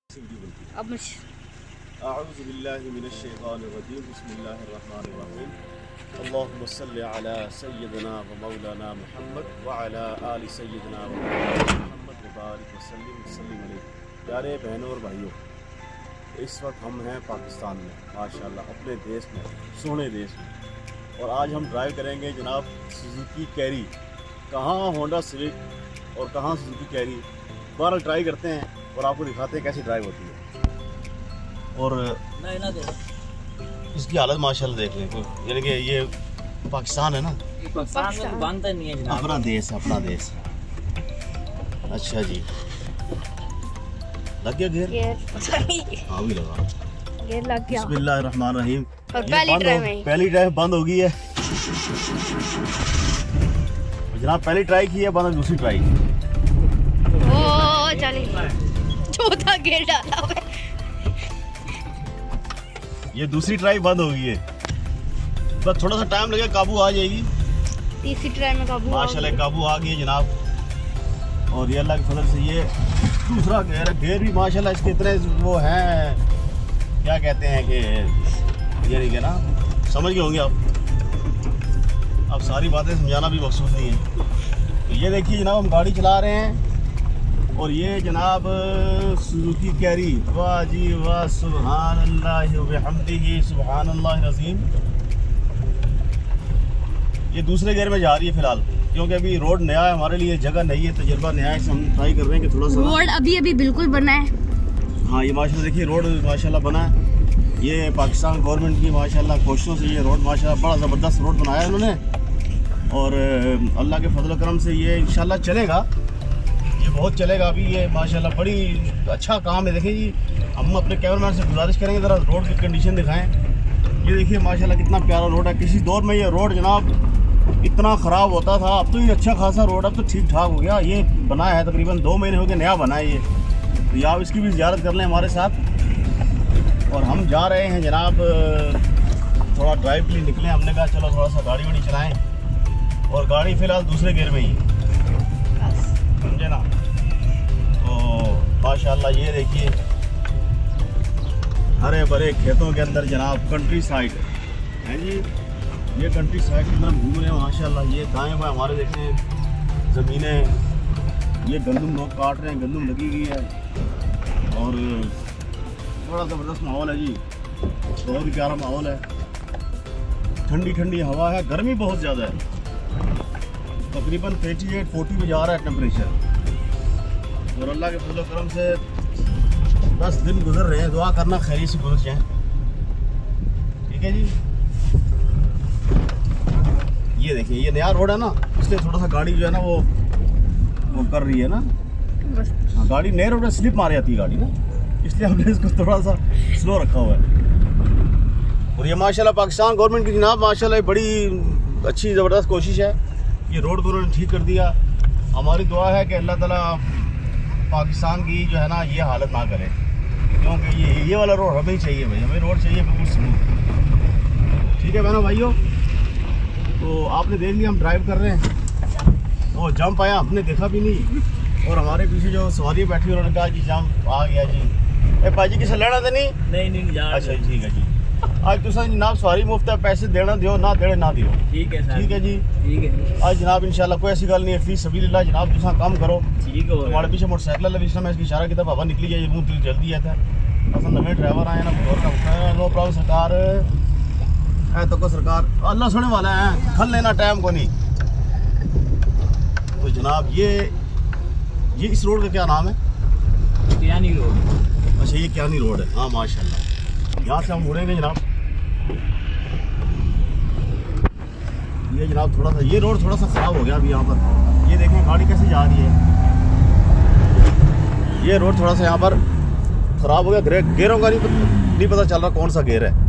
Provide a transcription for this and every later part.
अऊज़ुबिल्लाहिमिनश्शैतानिर्रजीम बिस्मिल्लाहिर्रहमानिर्रहीम अल्लाहुम्मा सल्लि अला सय्यिदिना व मौलाना मुहम्मद व अला आलि सय्यिदिना व मौलाना मुहम्मद व बारिक व सल्लिम अलैहि। प्यारे बहनों और भाइयों, इस वक्त हम हैं पाकिस्तान में, माशाल्लाह अपने देश में, सोने देश में, और आज हम ड्राइव करेंगे जनाब सुजुकी कैरी। कहाँ होंडा सिविक और कहाँ सुजुकी कैरी, बहरहाल ट्राई करते हैं और आपको दिखाते हैं कैसी ड्राइव होती है। और इसकी हालत माशाल्लाह देख लें, यानी कि ये पाकिस्तान है ना, पाकिस्तान बनता नहीं है जनाब, अपना देश है, अपना देश। अच्छा जी, लग गया गेयर? हाँ भी लगा, गेयर लग गया। बिस्मिल्लाहिर्रहमानिर्रहीम। और पहली ड्राइव बंद हो गई है जनाब, पहली ट्राई की है, बंद दूसरी ट्राई। ओ चले, चौथा गेयर डाला हुआ है। ये दूसरी ट्राई बंद हो गई है, बस थोड़ा सा टाइम लगेगा, काबू आ जाएगी। तीसरी ट्राई में काबू माशाल्लाह काबू आ गई है जनाब। और ये अल्लाह के फजल से ये दूसरा गेयर है। गेयर भी माशाल्लाह इसके इतने वो हैं, क्या कहते हैं कि ये नहीं है ना, समझ गए होंगे आप। अब सारी बातें समझाना भी मकसूद नहीं है। तो ये देखिए जनाब, हम गाड़ी चला रहे हैं और ये जनाब सुजुकी कैरी, वाह जी वाह, सुभान अल्लाह व बिहम्दिही, सुभान अल्लाह अज़ीम। ये दूसरे गेयर में जा रही है फिलहाल, क्योंकि अभी रोड नया है, हमारे लिए जगह नहीं है, तजुर्बा नया है, इसे हम ट्राई कर रहे हैं कि थोड़ा सा रोड अभी बिल्कुल बना है। हाँ ये माशाल्लाह देखिए रोड माशाल्लाह बना है। ये पाकिस्तान गवर्नमेंट की माशाल्लाह कोशिशों से ये रोड माशाल्लाह बड़ा ज़बरदस्त रोड बनाया है उन्होंने, और अल्लाह के फजल करम से ये इंशाल्लाह चलेगा, ये बहुत चलेगा। अभी ये माशाल्लाह बड़ी अच्छा काम है। देखें जी, हम अपने कैमरामैन से गुजारिश करेंगे ज़रा रोड की कंडीशन दिखाएं। ये देखिए माशाल्लाह कितना प्यारा रोड है। किसी दौर में ये रोड जनाब इतना ख़राब होता था, अब तो ये अच्छा खासा रोड अब तो ठीक ठाक हो गया। ये बनाया है तकरीबन 2 महीने हो गए, नया बना है ये। तो आप इसकी भी ज़ियारत कर लें हमारे साथ। और हम जा रहे हैं जनाब, थोड़ा ड्राइव के लिए निकले, हमने कहा चलो थोड़ा सा गाड़ी वाड़ी चलाएँ, और गाड़ी फ़िलहाल दूसरे गेयर में ही, समझे ना। तो माशाल्लाह ये देखिए हरे भरे खेतों के अंदर जनाब, कंट्री साइड है जी। ये कंट्री साइड की तरफ घूम रहे हैं माशाल्लाह। ये दाएं बाएं हमारे देखें ज़मीनें, ये गंदम लोग काट रहे हैं, गंदम लगी हुई है, और बड़ा ज़बरदस्त माहौल है जी, बहुत ही प्यारा माहौल है। ठंडी ठंडी हवा है, गर्मी बहुत ज़्यादा है, तकरीबन 38-40 में जा रहा है टेम्परेचर। और अल्लाह के फजल करम से 10 दिन गुजर रहे हैं, दुआ करना खैरियत से गुजर जाएँ, ठीक है जी। ये देखिए ये नया रोड है ना, इसलिए थोड़ा सा गाड़ी जो है ना वो कर रही है ना। हाँ, गाड़ी नए रोड में स्लिप मार जाती है गाड़ी ना, इसलिए हमने इसको थोड़ा सा स्लो रखा हुआ है। और ये माशाल्लाह पाकिस्तान गवर्नमेंट की जनाब माशाल्लाह बड़ी अच्छी ज़बरदस्त कोशिश है। ये रोड को उन्होंने ठीक कर दिया। हमारी दुआ है कि अल्लाह ताला पाकिस्तान की जो है ना ये हालत ना करे, क्योंकि ये वाला रोड हमें ही चाहिए भाई, हमें रोड चाहिए बिल्कुल स्मूथ, ठीक है बहनों भाइयों। तो आपने देख लिया हम ड्राइव कर रहे हैं, वो जंप आया हमने देखा भी नहीं, और हमारे पीछे जो सवारी बैठी उन्होंने कहा जी जंप आ गया जी। ए पाजी किसे लेना था नहीं? अच्छा ठीक है जी, आज तो जनाब सवारी मुफ्त है, पैसे देना दियो ना देने ना दियो, ठीक है सर, ठीक है जी, ठीक है। आज जनाब इंशाल्लाह कोई ऐसी गल नहीं है, फी सबीलिल्लाह जनाब तुसा काम करो, ठीक है। हमारे पीछे मोटरसाइकिल वाला भी मैं इसकी इशारा की तरफ हवा निकली जाए, मुँह जल्दी आता है, असल नवे ड्राइवर आए ना, नो प्रॉब्लम सरकार है तो को सरकार अल्लाह सुनने वाला है, खल लेना टाइम को नहीं। तो जनाब ये इस रोड का क्या नाम है? क्यानी रोड। अच्छा ये क्यानी रोड है, हाँ माशाल्लाह। यहाँ से हम मुड़ेंगे जनाब, ये जनाब थोड़ा सा ये रोड थोड़ा सा ख़राब हो गया अभी यहाँ पर। ये देखें गाड़ी कैसे जा रही है, ये रोड थोड़ा सा यहाँ पर ख़राब हो गया, गेयरों का नहीं पता चल रहा कौन सा गेयर है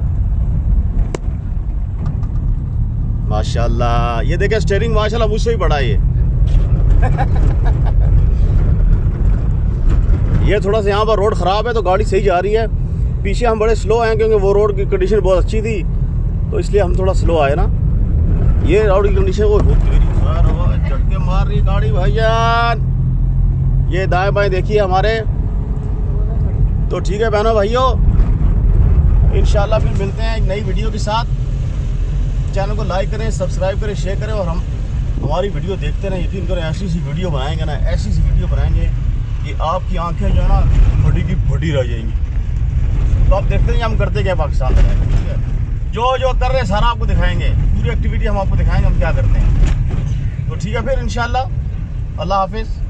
माशाल्लाह। ये देखें स्टीयरिंग माशाल्लाह मुझसे ही बड़ा है ये थोड़ा सा यहाँ पर रोड ख़राब है तो गाड़ी सही जा रही है। पीछे हम बड़े स्लो आए क्योंकि वो रोड की कंडीशन बहुत अच्छी थी, तो इसलिए हम थोड़ा स्लो आए ना। ये रोड की कंडीशन वो झटके मार रही गाड़ी भाईजान। ये दाएं बाएं देखिए हमारे तो ठीक है बहनों भाइयों, इंशाल्लाह फिर मिलते हैं एक नई वीडियो के साथ। चैनल को लाइक करें, सब्सक्राइब करें, शेयर करें और हमारी वीडियो देखते रहें। यकीन करें ऐसी सी वीडियो बनाएंगे ना, ऐसी सी वीडियो बनाएंगे कि आपकी आंखें जो है ना फटी की फटी रह जाएंगी। तो आप देखते हैं हम करते क्या पाकिस्तान में, ठीक है। जो जो कर रहे हैं सारा आपको दिखाएंगे, पूरी एक्टिविटी हम आपको दिखाएंगे हम क्या करते हैं। तो ठीक है फिर इंशाल्लाह, अल्लाह हाफिज़।